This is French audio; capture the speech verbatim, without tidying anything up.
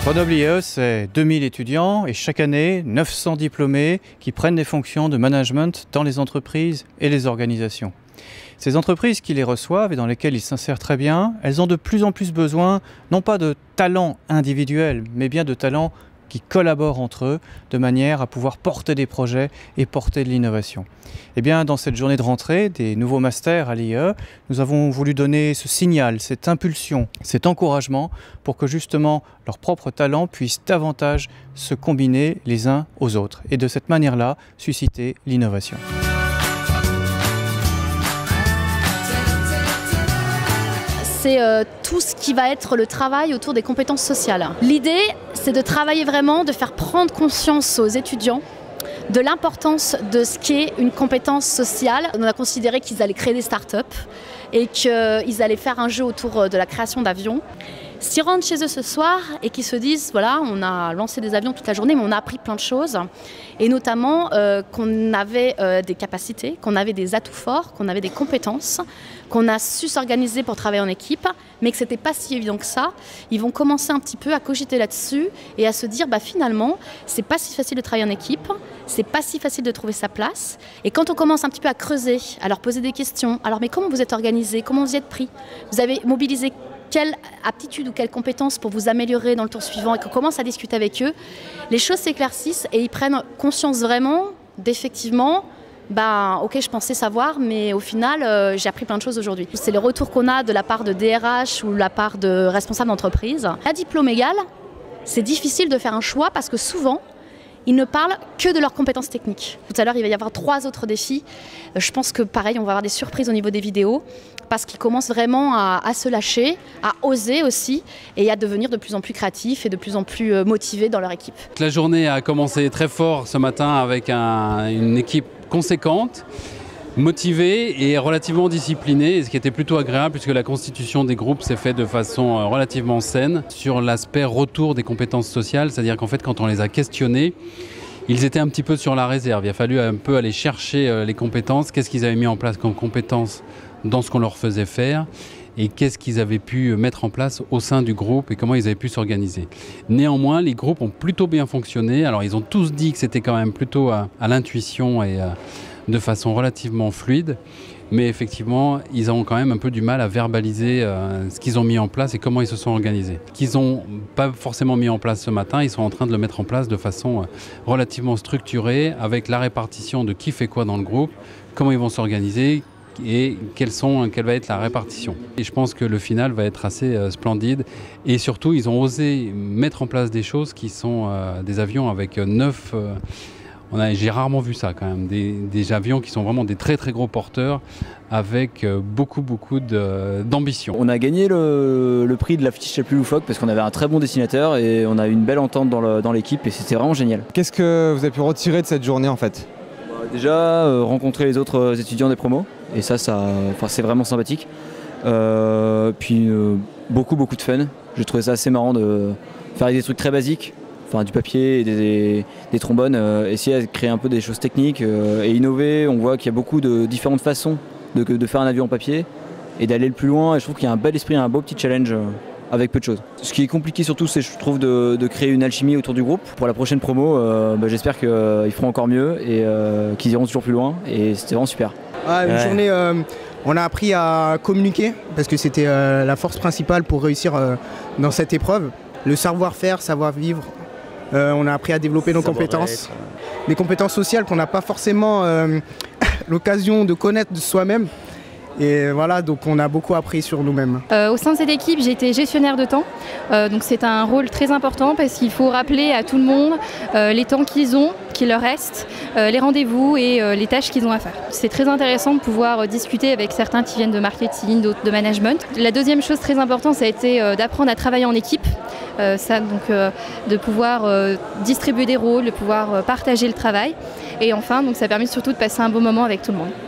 Grenoble I E, c'est deux mille étudiants et chaque année, neuf cents diplômés qui prennent des fonctions de management dans les entreprises et les organisations. Ces entreprises qui les reçoivent et dans lesquelles ils s'insèrent très bien, elles ont de plus en plus besoin, non pas de talents individuels, mais bien de talents qui collaborent entre eux de manière à pouvoir porter des projets et porter de l'innovation. Et bien, dans cette journée de rentrée des nouveaux masters à l'I E, nous avons voulu donner ce signal, cette impulsion, cet encouragement pour que justement leurs propres talents puissent davantage se combiner les uns aux autres et de cette manière-là susciter l'innovation. C'est euh, tout ce qui va être le travail autour des compétences sociales. L'idée, c'est de travailler vraiment, de faire prendre conscience aux étudiants de l'importance de ce qu'est une compétence sociale. On a considéré qu'ils allaient créer des startups et qu'ils allaient faire un jeu autour de la création d'avions. S'ils rentrent chez eux ce soir et qu'ils se disent, voilà, on a lancé des avions toute la journée, mais on a appris plein de choses, et notamment euh, qu'on avait euh, des capacités, qu'on avait des atouts forts, qu'on avait des compétences, qu'on a su s'organiser pour travailler en équipe, mais que ce n'était pas si évident que ça. Ils vont commencer un petit peu à cogiter là-dessus et à se dire, bah, finalement, c'est pas si facile de travailler en équipe, c'est pas si facile de trouver sa place. Et quand on commence un petit peu à creuser, à leur poser des questions, alors mais comment vous êtes organisé, comment vous y êtes pris, vous avez mobilisé quelle aptitude ou quelle compétence pour vous améliorer dans le tour suivant et qu'on commence à discuter avec eux, les choses s'éclaircissent et ils prennent conscience vraiment d'effectivement, ben, ok, je pensais savoir, mais au final, euh, j'ai appris plein de choses aujourd'hui. C'est les retours qu'on a de la part de D R H ou de la part de responsables d'entreprise. À diplôme égal, c'est difficile de faire un choix parce que souvent, ils ne parlent que de leurs compétences techniques. Tout à l'heure, il va y avoir trois autres défis. Je pense que pareil, on va avoir des surprises au niveau des vidéos parce qu'ils commencent vraiment à, à se lâcher, à oser aussi et à devenir de plus en plus créatifs et de plus en plus motivés dans leur équipe. La journée a commencé très fort ce matin avec un, une équipe conséquente, motivée et relativement disciplinée, ce qui était plutôt agréable puisque la constitution des groupes s'est faite de façon relativement saine sur l'aspect retour des compétences sociales, c'est-à-dire qu'en fait quand on les a questionnés, ils étaient un petit peu sur la réserve. Il a fallu un peu aller chercher les compétences, qu'est-ce qu'ils avaient mis en place comme compétences dans ce qu'on leur faisait faire et qu'est-ce qu'ils avaient pu mettre en place au sein du groupe et comment ils avaient pu s'organiser. Néanmoins, les groupes ont plutôt bien fonctionné. Alors ils ont tous dit que c'était quand même plutôt à, à l'intuition et à, de façon relativement fluide, mais effectivement, ils ont quand même un peu du mal à verbaliser euh, ce qu'ils ont mis en place et comment ils se sont organisés. Qu'ils n'ont pas forcément mis en place ce matin, ils sont en train de le mettre en place de façon euh, relativement structurée, avec la répartition de qui fait quoi dans le groupe, comment ils vont s'organiser et quelles sont, quelle va être la répartition. Et je pense que le final va être assez euh, splendide et surtout, ils ont osé mettre en place des choses qui sont euh, des avions avec neuf... Euh, J'ai rarement vu ça quand même, des, des avions qui sont vraiment des très très gros porteurs avec beaucoup beaucoup d'ambition. On a gagné le, le prix de l'affiche la plus loufoque parce qu'on avait un très bon dessinateur et on a eu une belle entente dans l'équipe et c'était vraiment génial. Qu'est-ce que vous avez pu retirer de cette journée en fait? Déjà euh, rencontrer les autres étudiants des promos et ça, ça c'est vraiment sympathique. Euh, puis euh, beaucoup beaucoup de fun, j'ai trouvé ça assez marrant de faire des trucs très basiques. Enfin, du papier et des, des trombones, euh, essayer de créer un peu des choses techniques euh, et innover. On voit qu'il y a beaucoup de différentes façons de, de faire un avion en papier et d'aller le plus loin. Et je trouve qu'il y a un bel esprit, un beau petit challenge euh, avec peu de choses. Ce qui est compliqué surtout, c'est je trouve de, de créer une alchimie autour du groupe. Pour la prochaine promo, euh, bah, j'espère qu'ils euh, feront encore mieux et euh, qu'ils iront toujours plus loin. Et c'était vraiment super. Ah, une ouais. journée, euh, on a appris à communiquer parce que c'était euh, la force principale pour réussir euh, dans cette épreuve. Le savoir-faire, savoir-vivre. Euh, on a appris à développer nos compétences, des compétences sociales qu'on n'a pas forcément euh, l'occasion de connaître de soi-même. Et voilà, donc on a beaucoup appris sur nous-mêmes. Euh, au sein de cette équipe, j'ai été gestionnaire de temps. Euh, donc c'est un rôle très important parce qu'il faut rappeler à tout le monde euh, les temps qu'ils ont, qu'il leur reste, euh, les rendez-vous et euh, les tâches qu'ils ont à faire. C'est très intéressant de pouvoir euh, discuter avec certains qui viennent de marketing, d'autres de management. La deuxième chose très importante, ça a été euh, d'apprendre à travailler en équipe. Euh, ça, donc, euh, de pouvoir euh, distribuer des rôles, de pouvoir euh, partager le travail. Et enfin, donc, ça permet surtout de passer un bon moment avec tout le monde.